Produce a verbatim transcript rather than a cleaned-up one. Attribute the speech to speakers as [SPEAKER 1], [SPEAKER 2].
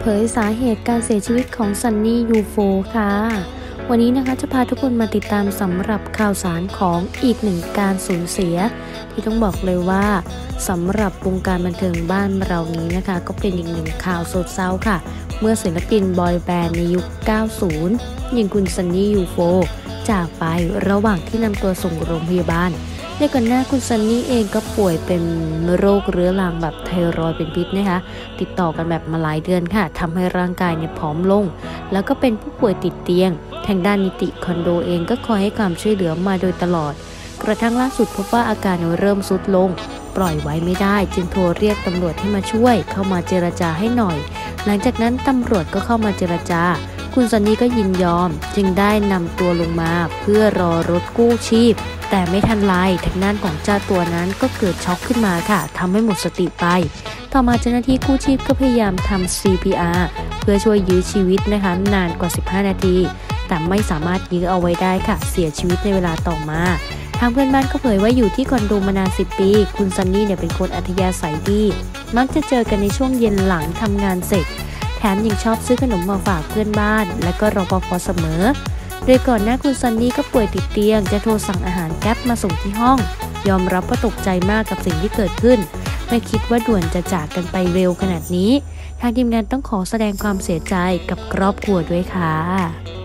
[SPEAKER 1] ผยสาเหตุการเสียชีวิตของซันนี่ยูโฟค่ะวันนี้นะคะจะพาทุกคนมาติดตามสำหรับข่าวสารของอีกหนึ่งการสูญเสียที่ต้องบอกเลยว่าสำหรับวงการบันเทิงบ้านเรานี้นะคะก็เป็นอีกหนึ่งข่าวโศกเศร้าค่ะเมื่อศิลปินบอยแบนด์ในยุค เก้าสิบ อย่างคุณซันนี่ยูโฟจากไประหว่างที่นำตัวส่งโรงพยาบาลในก่อนหน้าคุณซันนี่เองก็ป่วยเป็นโรคเรื้อรังแบบไทรอยด์เป็นพิษนะคะติดต่อกันแบบมาหลายเดือนค่ะทำให้ร่างกายเนี่ยผอมลงแล้วก็เป็นผู้ป่วยติดเตียงทางด้านนิติคอนโดเองก็คอยให้ความช่วยเหลือมาโดยตลอดกระทั่งล่าสุดพบว่าอาการเริ่มทรุดลงปล่อยไว้ไม่ได้จึงโทรเรียกตำรวจให้มาช่วยเข้ามาเจรจาให้หน่อยหลังจากนั้นตำรวจก็เข้ามาเจรจาคุณซันนี่ก็ยินยอมจึงได้นำตัวลงมาเพื่อรอรถกู้ชีพแต่ไม่ทันไรทางด้านของเจ้าตัวนั้นก็เกิดช็อกขึ้นมาค่ะทำให้หมดสติไปต่อมาเจ้าหน้าที่กู้ชีพก็พยายามทำ ซี พี อาร์ เพื่อช่วยยื้อชีวิตนะคะนานกว่าสิบห้านาทีแต่ไม่สามารถยื้อเอาไว้ได้ค่ะเสียชีวิตในเวลาต่อมาทางเพื่อนบ้านก็เผยว่าอยู่ที่คอนโดมานานสิบปีคุณซันนี่เนี่ยเป็นคนอัธยาศัยดีมักจะเจอกันในช่วงเย็นหลังทำงานเสร็จแถมยังชอบซื้อขนมมาฝากเพื่อนบ้านและก็รปภ.เสมอโดยก่อนหน้าคุณซันนี่ก็ป่วยติดเตียงจะโทรสั่งอาหารแก๊ปมาส่งที่ห้องยอมรับว่าตกใจมากกับสิ่งที่เกิดขึ้นไม่คิดว่าด่วนจะจากกันไปเร็วขนาดนี้ทางทีมงานต้องขอแสดงความเสียใจกับครอบครัวด้วยค่ะ